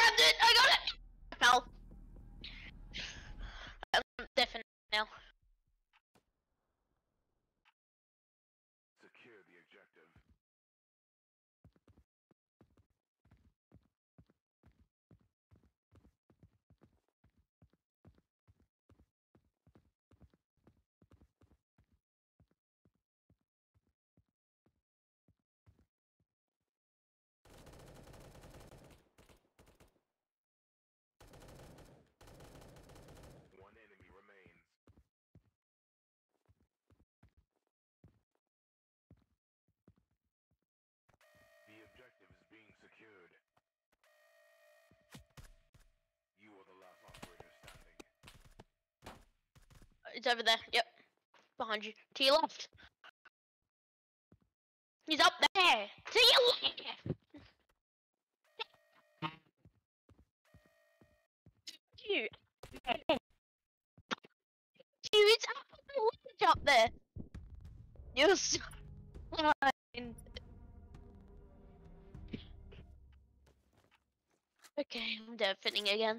grabbed it! I got it! I fell. I'm deafened now. Secure the objective. One enemy remains. The objective is being secured. You are the last operator standing. It's over there. Yep. Behind you. To your left. He's up there. To your left. You. It's up on the ledge up there. You're so fine. Okay, I'm deafening again.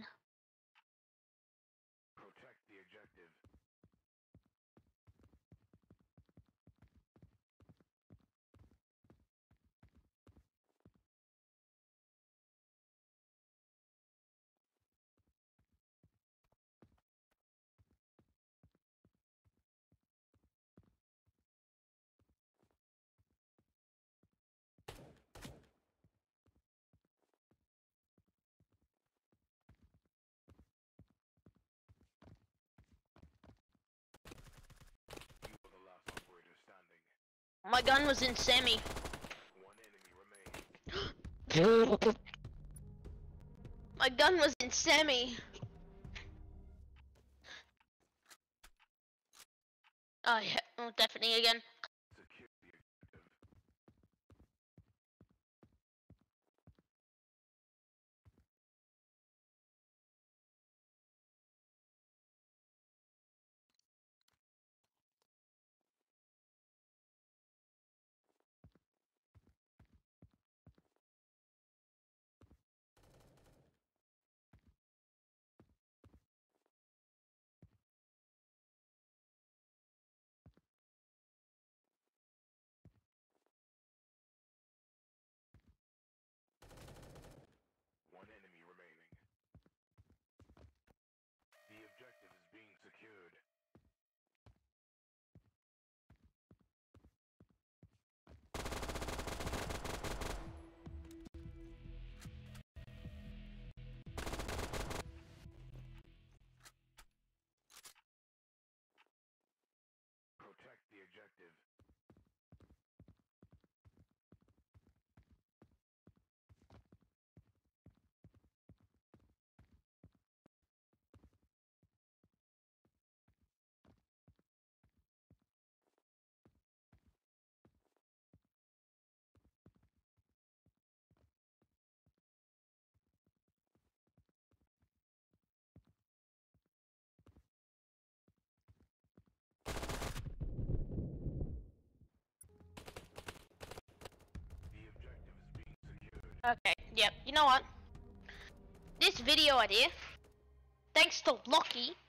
Protect the objective. You are the last operator standing. My gun was in semi. One enemy remains. My gun was in semi. Oh yeah, I'm deafening again. Secure the objective. One enemy remaining. The objective is being secured. Protect the objective. The objective is being secured. Okay, yep. You know what? This video idea, thanks to Lockie,